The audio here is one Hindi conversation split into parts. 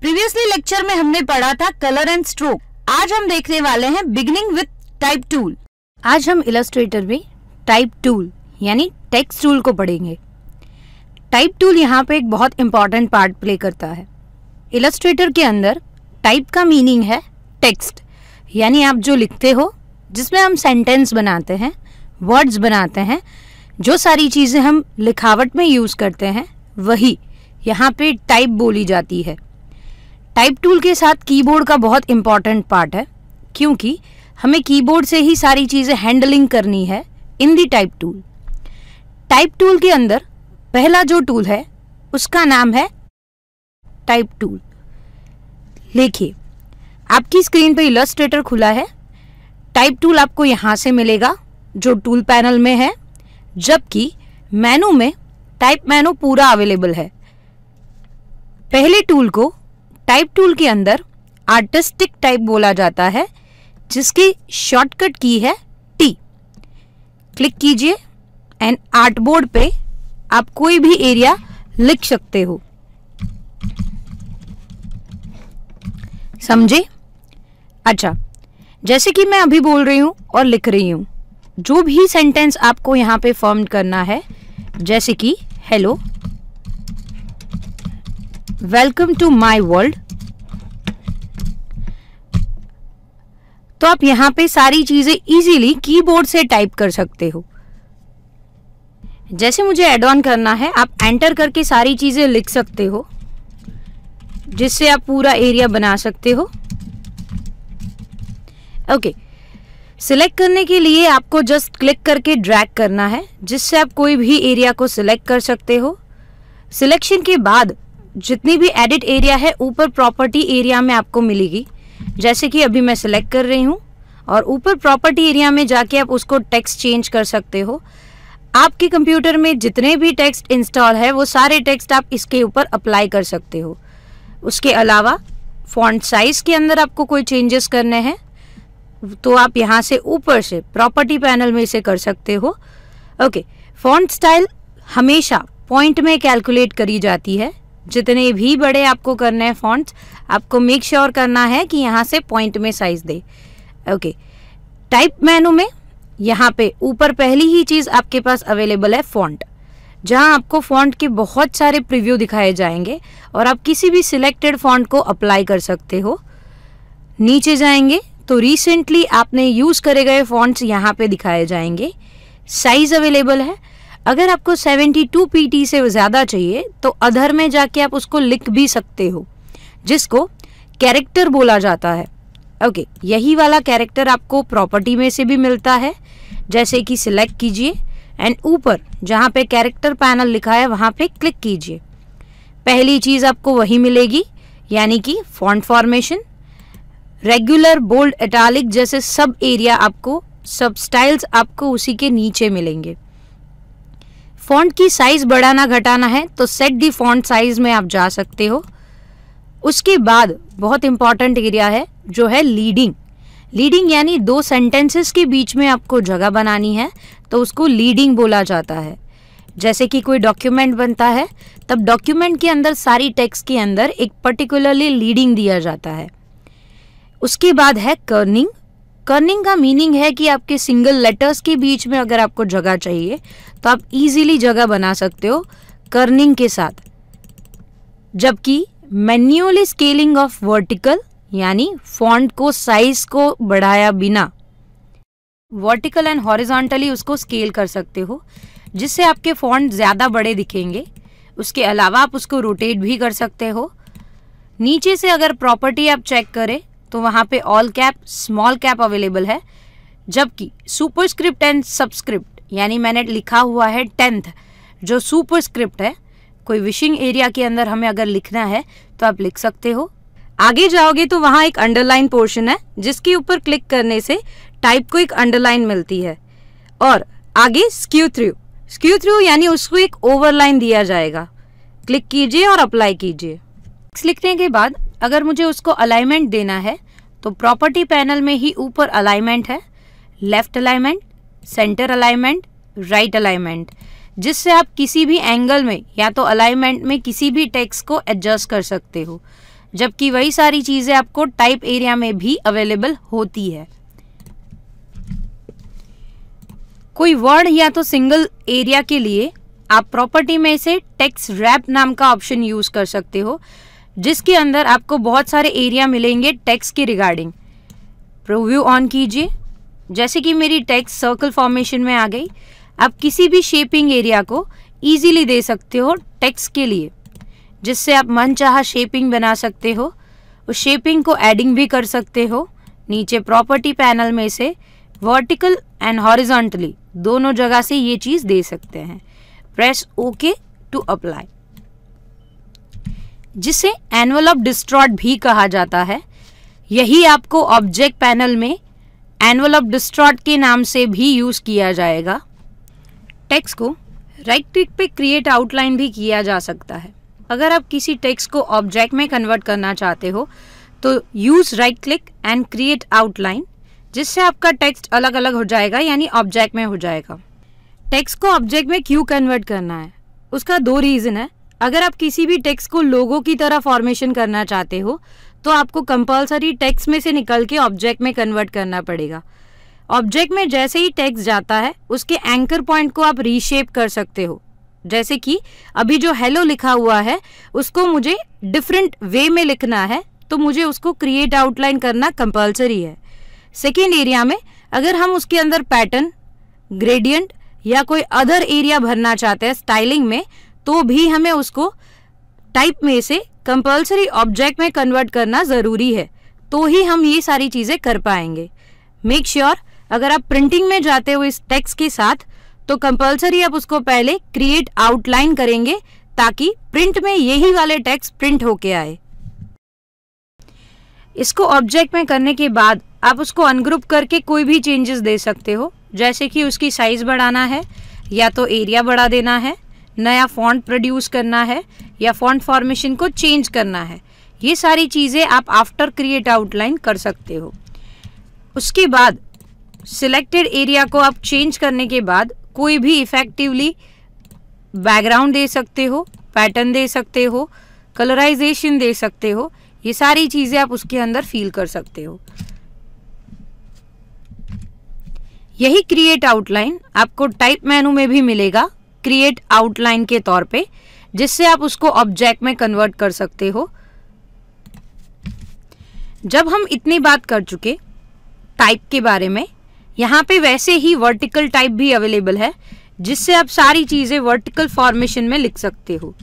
प्रीवियसली लेक्चर में हमने पढ़ा था कलर एंड स्ट्रोक। आज हम देखने वाले हैं बिगिनिंग विद टाइप टूल। आज हम इलस्ट्रेटर में टाइप टूल यानी टेक्स्ट टूल को पढ़ेंगे। टाइप टूल यहाँ पे एक बहुत इंपॉर्टेंट पार्ट प्ले करता है। इलस्ट्रेटर के अंदर टाइप का मीनिंग है टेक्स्ट, यानी आप जो लिखते हो, जिसमें हम सेंटेंस बनाते हैं, वर्ड्स बनाते हैं, जो सारी चीज़ें हम लिखावट में यूज़ करते हैं, वही यहाँ पे टाइप बोली जाती है। टाइप टूल के साथ कीबोर्ड का बहुत इंपॉर्टेंट पार्ट है, क्योंकि हमें कीबोर्ड से ही सारी चीज़ें हैंडलिंग करनी है in the type tool. Type tool के अंदर पहला जो टूल है उसका नाम है टाइप टूल। देखिए, आपकी स्क्रीन पे इलस्ट्रेटर खुला है। टाइप टूल आपको यहाँ से मिलेगा जो टूल पैनल में है, जबकि मेनू में टाइप मेनू पूरा अवेलेबल है। पहले टूल को टाइप टूल के अंदर आर्टिस्टिक टाइप बोला जाता है, जिसकी शॉर्टकट की है टी। क्लिक कीजिए एंड आर्ट बोर्ड पे आप कोई भी एरिया लिख सकते हो। समझे? अच्छा, जैसे कि मैं अभी बोल रही हूं और लिख रही हूं, जो भी सेंटेंस आपको यहां पे फॉर्म करना है, जैसे कि hello, welcome to my world, तो आप यहां पे सारी चीजें इजीली कीबोर्ड से टाइप कर सकते हो। जैसे मुझे ऐड ऑन करना है, आप एंटर करके सारी चीजें लिख सकते हो, जिससे आप पूरा एरिया बना सकते हो। ओके, सिलेक्ट करने के लिए आपको जस्ट क्लिक करके ड्रैग करना है, जिससे आप कोई भी एरिया को सिलेक्ट कर सकते हो। सिलेक्शन के बाद जितनी भी एडिट एरिया है ऊपर प्रॉपर्टी एरिया में आपको मिलेगी। जैसे कि अभी मैं सिलेक्ट कर रही हूँ और ऊपर प्रॉपर्टी एरिया में जाके आप उसको टेक्स्ट चेंज कर सकते हो। आपके कंप्यूटर में जितने भी टेक्स्ट इंस्टॉल है वो सारे टेक्स्ट आप इसके ऊपर अप्लाई कर सकते हो। उसके अलावा फॉन्ट साइज के अंदर आपको कोई चेंजेस करने हैं तो आप यहाँ से ऊपर से प्रॉपर्टी पैनल में इसे कर सकते हो। ओके, फॉन्ट स्टाइल हमेशा पॉइंट में कैलकुलेट करी जाती है। जितने भी बड़े आपको करने हैं फॉन्ट्स, आपको मेक श्योर करना है कि यहाँ से पॉइंट में साइज दे। ओके, टाइप मेनू में यहाँ पे ऊपर पहली ही चीज़ आपके पास अवेलेबल है फॉन्ट, जहाँ आपको फॉन्ट के बहुत सारे प्रीव्यू दिखाए जाएंगे और आप किसी भी सिलेक्टेड फॉन्ट को अप्लाई कर सकते हो। नीचे जाएंगे तो रिसेंटली आपने यूज़ करे गए फॉन्ट्स यहाँ पे दिखाए जाएंगे। साइज अवेलेबल है। अगर आपको 72 पीटी से ज़्यादा चाहिए तो अदर में जाके आप उसको लिख भी सकते हो, जिसको कैरेक्टर बोला जाता है। ओके, यही वाला कैरेक्टर आपको प्रॉपर्टी में से भी मिलता है। जैसे कि सिलेक्ट कीजिए एंड ऊपर जहाँ पे कैरेक्टर पैनल लिखा है वहाँ पे क्लिक कीजिए। पहली चीज़ आपको वही मिलेगी, यानी कि font formation, regular, bold, italic जैसे सब एरिया आपको, सब स्टाइल्स आपको उसी के नीचे मिलेंगे। फॉन्ट की साइज बढ़ाना घटाना है तो सेट दी फॉन्ट साइज में आप जा सकते हो। उसके बाद बहुत इंपॉर्टेंट एरिया है जो है लीडिंग। लीडिंग यानी दो सेंटेंसेस के बीच में आपको जगह बनानी है तो उसको लीडिंग बोला जाता है। जैसे कि कोई डॉक्यूमेंट बनता है, तब डॉक्यूमेंट के अंदर सारी टेक्स्ट के अंदर एक पर्टिकुलरली लीडिंग दिया जाता है। उसके बाद है कर्निंग। कर्निंग का मीनिंग है कि आपके सिंगल लेटर्स के बीच में अगर आपको जगह चाहिए तो आप इजीली जगह बना सकते हो कर्निंग के साथ। जबकि मैन्युअली स्केलिंग ऑफ वर्टिकल, यानी फॉन्ट को साइज को बढ़ाया बिना वर्टिकल एंड हॉरिजॉन्टली उसको स्केल कर सकते हो, जिससे आपके फॉन्ट ज़्यादा बड़े दिखेंगे। उसके अलावा आप उसको रोटेट भी कर सकते हो। नीचे से अगर प्रॉपर्टी आप चेक करें तो वहाँ पे all cap, small cap available है, जबकि सुपरस्क्रिप्ट एंड सबस्क्रिप्ट, यानी मैंने लिखा हुआ है 10th, जो सुपरस्क्रिप्ट है। कोई विशिंग एरिया के अंदर हमें अगर लिखना है तो आप लिख सकते हो। आगे जाओगे तो वहाँ एक अंडरलाइन पोर्शन है, जिसके ऊपर क्लिक करने से टाइप को एक अंडरलाइन मिलती है। और आगे स्क्यू थ्रू यानी उसको एक ओवरलाइन दिया जाएगा। क्लिक कीजिए और अप्लाई कीजिए। लिखने के बाद अगर मुझे उसको अलाइनमेंट देना है तो प्रॉपर्टी पैनल में ही ऊपर अलाइनमेंट है, left alignment, centre alignment, right alignment, जिससे आप किसी भी एंगल में या तो अलाइनमेंट में किसी भी टेक्स्ट को एडजस्ट कर सकते हो। जबकि वही सारी चीजें आपको टाइप एरिया में भी अवेलेबल होती है। कोई वर्ड या तो सिंगल एरिया के लिए आप प्रॉपर्टी में से टेक्स्ट रैप नाम का ऑप्शन यूज कर सकते हो, जिसके अंदर आपको बहुत सारे एरिया मिलेंगे टेक्स्ट के रिगार्डिंग। प्रीव्यू ऑन कीजिए। जैसे कि मेरी टेक्स्ट सर्कल फॉर्मेशन में आ गई, आप किसी भी शेपिंग एरिया को इजीली दे सकते हो टेक्स्ट के लिए, जिससे आप मनचाहा शेपिंग बना सकते हो। उस शेपिंग को एडिंग भी कर सकते हो। नीचे प्रॉपर्टी पैनल में से वर्टिकल एंड हॉरिजॉन्टली दोनों जगह से ये चीज दे सकते हैं। प्रेस ओके टू अप्लाई, जिसे एनवेलप डिस्ट्रॉट भी कहा जाता है। यही आपको ऑब्जेक्ट पैनल में एनवेलप डिस्ट्रॉट के नाम से भी यूज किया जाएगा। टेक्स्ट को राइट क्लिक पे क्रिएट आउटलाइन भी किया जा सकता है। अगर आप किसी टेक्स्ट को ऑब्जेक्ट में कन्वर्ट करना चाहते हो तो use right click and create outline, जिससे आपका टेक्स्ट अलग अलग हो जाएगा, यानी ऑब्जेक्ट में हो जाएगा। टेक्स्ट को ऑब्जेक्ट में क्यों कन्वर्ट करना है, उसका 2 रीजन है। अगर आप किसी भी टेक्स्ट को लोगो की तरह फॉर्मेशन करना चाहते हो तो आपको कंपलसरी टेक्स्ट में से निकल के ऑब्जेक्ट में कन्वर्ट करना पड़ेगा। ऑब्जेक्ट में जैसे ही टेक्स्ट जाता है उसके एंकर पॉइंट को आप रीशेप कर सकते हो। जैसे कि अभी जो हेलो लिखा हुआ है उसको मुझे डिफरेंट वे में लिखना है, तो मुझे उसको क्रिएट आउटलाइन करना कंपलसरी है। सेकेंड एरिया में अगर हम उसके अंदर पैटर्न, ग्रेडियंट या कोई अदर एरिया भरना चाहते हैं स्टाइलिंग में, तो भी हमें उसको टाइप में से कंपलसरी ऑब्जेक्ट में कन्वर्ट करना ज़रूरी है, तो ही हम ये सारी चीज़ें कर पाएंगे। मेक श्योर अगर आप प्रिंटिंग में जाते हो इस टेक्स्ट के साथ तो कंपलसरी आप उसको पहले क्रिएट आउटलाइन करेंगे, ताकि प्रिंट में यही वाले टेक्स्ट प्रिंट होके आए। इसको ऑब्जेक्ट में करने के बाद आप उसको अनग्रुप करके कोई भी चेंजेस दे सकते हो, जैसे कि उसकी साइज बढ़ाना है या तो एरिया बढ़ा देना है, नया फॉन्ट प्रोड्यूस करना है या फॉन्ट फॉर्मेशन को चेंज करना है। ये सारी चीज़ें आप आफ्टर क्रिएट आउटलाइन कर सकते हो। उसके बाद सिलेक्टेड एरिया को आप चेंज करने के बाद कोई भी इफेक्टिवली बैकग्राउंड दे सकते हो, पैटर्न दे सकते हो, कलराइजेशन दे सकते हो। ये सारी चीज़ें आप उसके अंदर फील कर सकते हो। यही क्रिएट आउटलाइन आपको टाइप मेनू में भी मिलेगा क्रिएट आउटलाइन के तौर पे, जिससे आप उसको ऑब्जेक्ट में कन्वर्ट कर सकते हो। जब हम इतनी बात कर चुके टाइप के बारे में, यहाँ पे वैसे ही वर्टिकल टाइप भी अवेलेबल है, जिससे आप सारी चीजें वर्टिकल फॉर्मेशन में लिख सकते हो।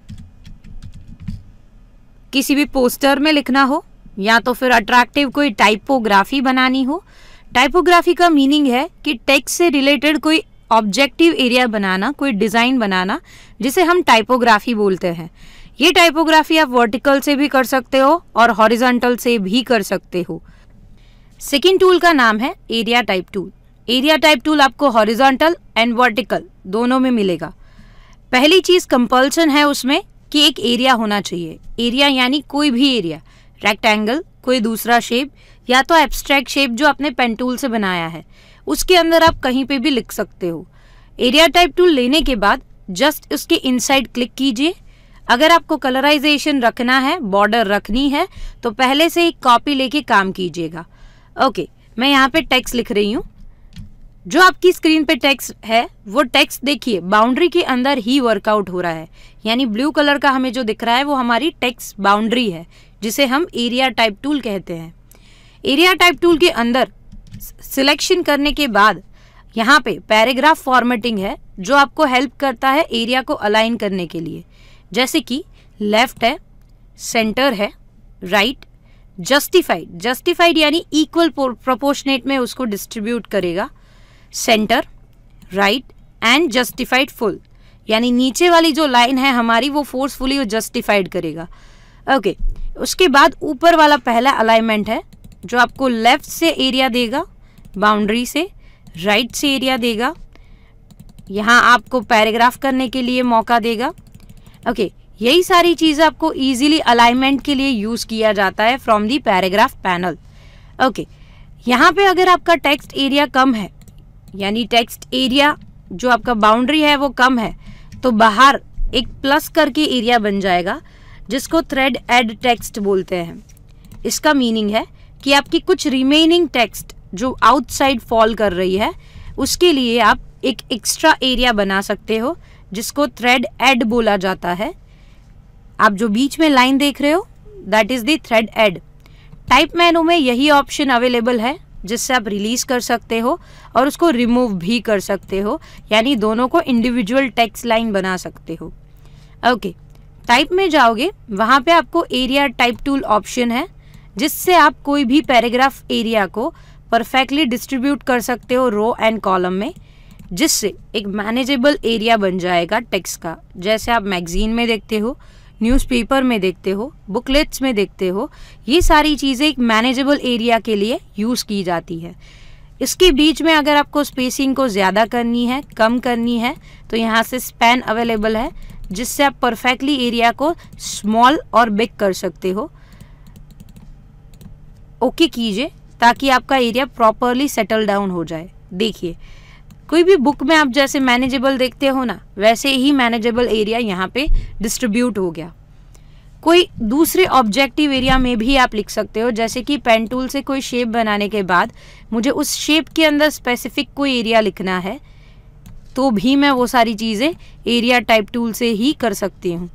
किसी भी पोस्टर में लिखना हो या तो फिर अट्रैक्टिव कोई टाइपोग्राफी बनानी हो। टाइपोग्राफी का मीनिंग है कि टेक्स्ट से रिलेटेड कोई ऑब्जेक्टिव एरिया बनाना, कोई डिजाइन बनाना, जिसे हम टाइपोग्राफी बोलते हैं। ये टाइपोग्राफी आप वर्टिकल से भी कर सकते हो और हॉरिजॉन्टल से भी कर सकते हो। सेकेंड टूल का नाम है area type tool. Area type tool आपको हॉरिजॉन्टल एंड वर्टिकल दोनों में मिलेगा। पहली चीज कंपल्सन है उसमें कि एक एरिया होना चाहिए। एरिया यानी कोई भी एरिया, रेक्टेंगल, कोई दूसरा शेप या तो एब्स्ट्रैक्ट शेप जो आपने पेन टूल से बनाया है, उसके अंदर आप कहीं पे भी लिख सकते हो। एरिया टाइप टूल लेने के बाद जस्ट उसके इनसाइड क्लिक कीजिए। अगर आपको कलराइजेशन रखना है, बॉर्डर रखनी है, तो पहले से एक कॉपी लेके काम कीजिएगा। ओके, मैं यहाँ पे टेक्स्ट लिख रही हूँ। जो आपकी स्क्रीन पे टेक्स्ट है वो टेक्स्ट देखिए बाउंड्री के अंदर ही वर्कआउट हो रहा है, यानी ब्लू कलर का हमें जो दिख रहा है वो हमारी टेक्स्ट बाउंड्री है, जिसे हम एरिया टाइप टूल कहते हैं। एरिया टाइप टूल के अंदर सिलेक्शन करने के बाद यहाँ पे पैराग्राफ फॉर्मेटिंग है, जो आपको हेल्प करता है एरिया को अलाइन करने के लिए। जैसे कि लेफ्ट है, सेंटर है, राइट, जस्टिफाइड। जस्टिफाइड यानी इक्वल प्रोपोर्शनेट में उसको डिस्ट्रीब्यूट करेगा। Centre, right and justified full, यानी नीचे वाली जो लाइन है हमारी वो फोर्सफुली वो जस्टिफाइड करेगा। ओके, उसके बाद ऊपर वाला पहला अलाइनमेंट है जो आपको लेफ्ट से एरिया देगा, बाउंड्री से, राइट से एरिया देगा, यहाँ आपको पैराग्राफ करने के लिए मौका देगा। ओके, यही सारी चीज़ें आपको इजीली अलाइनमेंट के लिए यूज़ किया जाता है from the paragraph panel. Okay, यहाँ पे अगर आपका टेक्स्ट एरिया कम है, यानी टेक्स्ट एरिया जो आपका बाउंड्री है वो कम है, तो बाहर एक प्लस करके एरिया बन जाएगा, जिसको थ्रेड ऐड टेक्स्ट बोलते हैं। इसका मीनिंग है कि आपकी कुछ रिमेनिंग टेक्स्ट जो आउटसाइड फॉल कर रही है उसके लिए आप एक एक्स्ट्रा एरिया बना सकते हो जिसको थ्रेड ऐड बोला जाता है। आप जो बीच में लाइन देख रहे हो that is the thread add. Type menu में यही ऑप्शन अवेलेबल है जिससे आप रिलीज कर सकते हो और उसको रिमूव भी कर सकते हो, यानी दोनों को इंडिविजुअल टेक्स्ट लाइन बना सकते हो। ओके, टाइप में जाओगे, वहां पे आपको एरिया टाइप टूल ऑप्शन है जिससे आप कोई भी पैराग्राफ एरिया को परफेक्टली डिस्ट्रीब्यूट कर सकते हो रो एंड कॉलम में, जिससे एक मैनेजेबल एरिया बन जाएगा टेक्स्ट का। जैसे आप मैगजीन में देखते हो, न्यूज़पेपर में देखते हो, बुकलेट्स में देखते हो, ये सारी चीज़ें एक मैनेजेबल एरिया के लिए यूज़ की जाती है। इसके बीच में अगर आपको स्पेसिंग को ज़्यादा करनी है, कम करनी है, तो यहाँ से स्पैन अवेलेबल है जिससे आप परफेक्टली एरिया को स्मॉल और बिग कर सकते हो। ओके कीजिए ताकि आपका एरिया प्रॉपरली सेटल डाउन हो जाए। देखिए, कोई भी बुक में आप जैसे मैनेजेबल देखते हो ना, वैसे ही मैनेजेबल एरिया यहाँ पे डिस्ट्रीब्यूट हो गया। कोई दूसरे ऑब्जेक्टिव एरिया में भी आप लिख सकते हो, जैसे कि पेन टूल से कोई शेप बनाने के बाद मुझे उस शेप के अंदर स्पेसिफिक कोई एरिया लिखना है तो भी मैं वो सारी चीज़ें एरिया टाइप टूल से ही कर सकती हूँ।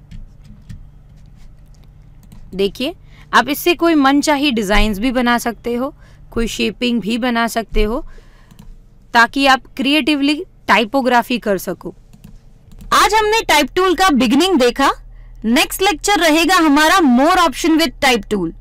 देखिए, आप इससे कोई मनचाही डिज़ाइंस भी बना सकते हो, कोई शेपिंग भी बना सकते हो ताकि आप क्रिएटिवली टाइपोग्राफी कर सको। आज हमने टाइप टूल का बिगिनिंग देखा। नेक्स्ट लेक्चर रहेगा हमारा more option with type tool.